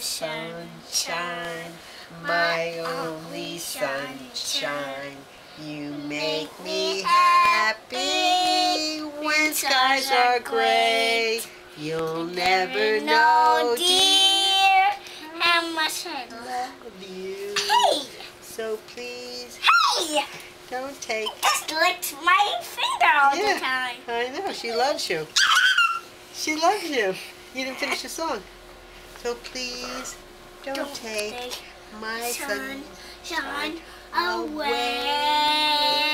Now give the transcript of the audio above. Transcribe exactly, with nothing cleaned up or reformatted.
sunshine, my only sunshine. You make me happy when skies are gray. You'll never know, dear, how much I love you. Hey! So please, hey! Don't take... Just licked my finger all yeah, the time. I know, she loves you. She loves you. You didn't finish the song. So please, don't, don't take, take my sunshine away.